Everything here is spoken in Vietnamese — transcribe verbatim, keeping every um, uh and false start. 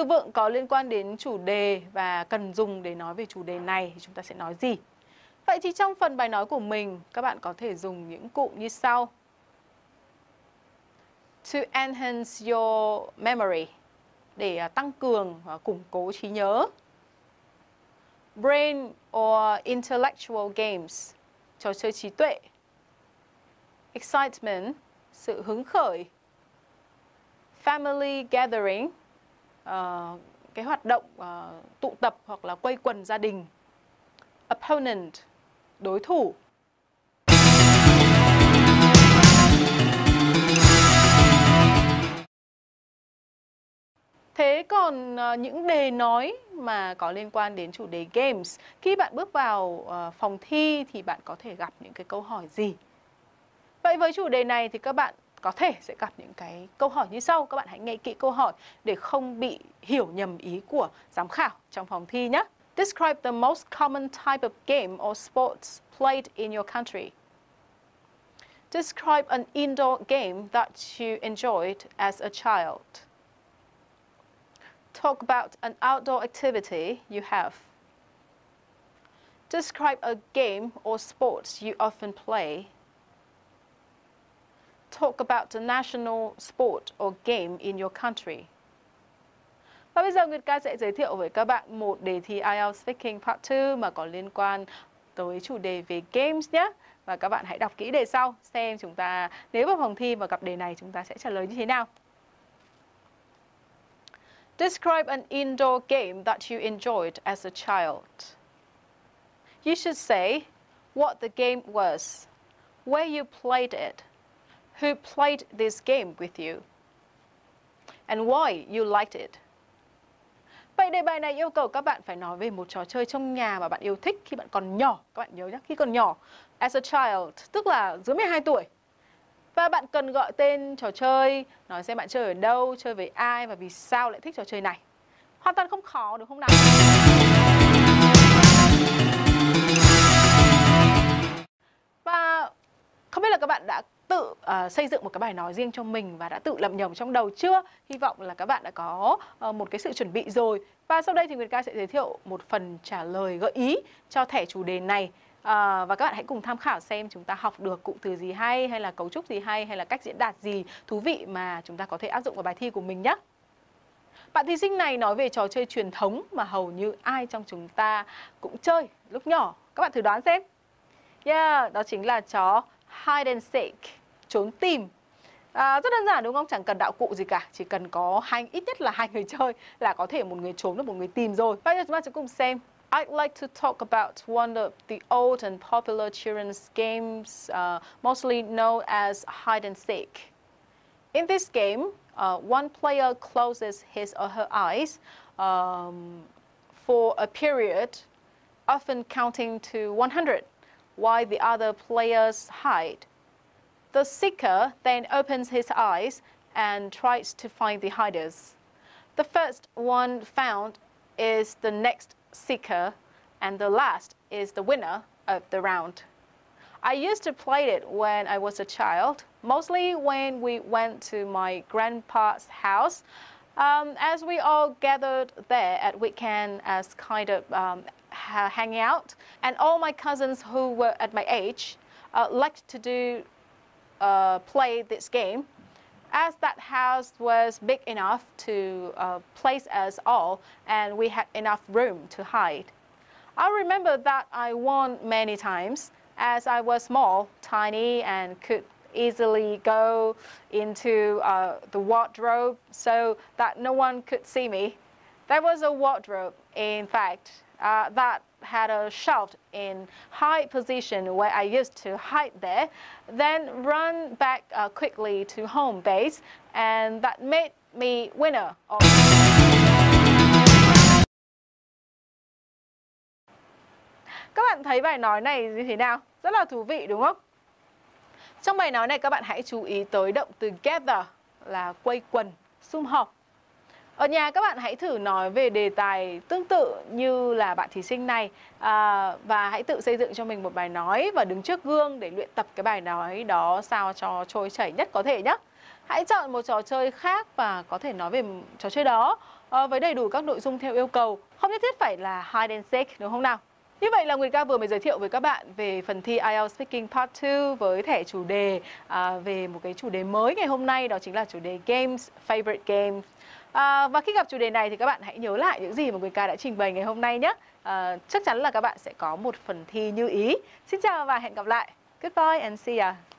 vựng có liên quan đến chủ đề và cần dùng để nói về chủ đề này thì chúng ta sẽ nói gì? Vậy thì trong phần bài nói của mình, các bạn có thể dùng những cụm như sau. To enhance your memory, để tăng cường và củng cố trí nhớ. Brain or intellectual games, trò chơi trí tuệ. Excitement, sự hứng khởi. Family gathering, uh, cái hoạt động uh, tụ tập hoặc là quây quần gia đình. Opponent, đối thủ. Thế còn uh, những đề nói mà có liên quan đến chủ đề games, khi bạn bước vào uh, phòng thi thì bạn có thể gặp những cái câu hỏi gì? Vậy với chủ đề này thì các bạn có thể sẽ gặp những cái câu hỏi như sau. Các bạn hãy nghe kỹ câu hỏi để không bị hiểu nhầm ý của giám khảo trong phòng thi nhé. Describe the most common type of game or sports played in your country. Describe an indoor game that you enjoyed as a child. Talk about an outdoor activity you have. Describe a game or sports you often play. Talk about the national sport or game in your country. Và bây giờ Nguyệt Ca sẽ giới thiệu với các bạn một đề thi ai eo Speaking Part hai mà có liên quan tới chủ đề về games nhé. Và các bạn hãy đọc kỹ đề sau xem chúng ta nếu vào phòng thi và gặp đề này chúng ta sẽ trả lời như thế nào. Describe an indoor game that you enjoyed as a child. You should say what the game was, where you played it, who played this game with you, and why you liked it. Vậy đề bài này yêu cầu các bạn phải nói về một trò chơi trong nhà mà bạn yêu thích khi bạn còn nhỏ. Các bạn nhớ nhé, khi còn nhỏ, as a child, tức là dưới mười hai tuổi. Và bạn cần gọi tên trò chơi, nói xem bạn chơi ở đâu, chơi với ai và vì sao lại thích trò chơi này. Hoàn toàn không khó đúng không nào? Và không biết là các bạn đã tự uh, xây dựng một cái bài nói riêng cho mình và đã tự lẩm nhẩm trong đầu chưa? Hy vọng là các bạn đã có uh, một cái sự chuẩn bị rồi. Và sau đây thì Nguyệt Ca sẽ giới thiệu một phần trả lời gợi ý cho thẻ chủ đề này. À, và các bạn hãy cùng tham khảo xem chúng ta học được cụm từ gì hay, hay là cấu trúc gì hay, hay là cách diễn đạt gì thú vị mà chúng ta có thể áp dụng vào bài thi của mình nhé. Bạn thí sinh này nói về trò chơi truyền thống mà hầu như ai trong chúng ta cũng chơi lúc nhỏ. Các bạn thử đoán xem. Yeah, đó chính là trò hide and seek, trốn tìm. À, rất đơn giản đúng không? Chẳng cần đạo cụ gì cả, chỉ cần có hai, ít nhất là hai người chơi là có thể một người trốn và một người tìm rồi. Bây giờ chúng ta sẽ cùng xem. I'd like to talk about one of the old and popular children's games, uh, mostly known as hide and seek. In this game, uh, one player closes his or her eyes um, for a period, often counting to one hundred, while the other players hide. The seeker then opens his eyes and tries to find the hiders. The first one found is the next seeker, and the last is the winner of the round. I used to play it when I was a child, mostly when we went to my grandpa's house, um, as we all gathered there at weekend as kind of um, hanging out, and all my cousins who were at my age uh, liked to do uh, play this game, as that house was big enough to uh, place us all and we had enough room to hide. I remember that I won many times as I was small, tiny, and could easily go into uh, the wardrobe so that no one could see me. There was a wardrobe, in fact, uh, that had a shelf in high position where I used to hide there, then run back uh, quickly to home base, and that made me winner. Các bạn thấy bài nói này như thế nào? Rất là thú vị đúng không? Trong bài nói này các bạn hãy chú ý tới động từ gather là quây quần, sum họp. Ở nhà các bạn hãy thử nói về đề tài tương tự như là bạn thí sinh này à, và hãy tự xây dựng cho mình một bài nói và đứng trước gương để luyện tập cái bài nói đó sao cho trôi chảy nhất có thể nhé. Hãy chọn một trò chơi khác và có thể nói về trò chơi đó, uh, với đầy đủ các nội dung theo yêu cầu, không nhất thiết phải là hide and seek, đúng không nào? Như vậy là Nguyệt Ca vừa mới giới thiệu với các bạn về phần thi ai eo Speaking Part hai với thẻ chủ đề à, về một cái chủ đề mới ngày hôm nay, đó chính là chủ đề Games, Favorite Games. À, và khi gặp chủ đề này thì các bạn hãy nhớ lại những gì mà Nguyệt Ca đã trình bày ngày hôm nay nhé. À, chắc chắn là các bạn sẽ có một phần thi như ý. Xin chào và hẹn gặp lại. Goodbye and see ya.